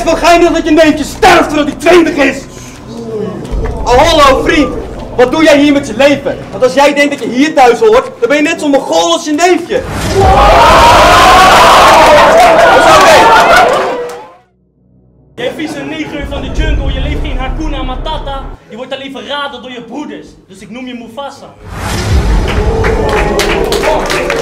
best wel geinig dat je neefje sterft voordat hij 20 is. Oh, hallo vriend. Wat doe jij hier met je leven? Want als jij denkt dat je hier thuis hoort, dan ben je net zo'n Mongool als je neefje. Jij vieze neger van de jungle, je leeft geen Hakuna Matata. Je wordt alleen verraden door je broeders. Dus ik noem je Mufasa.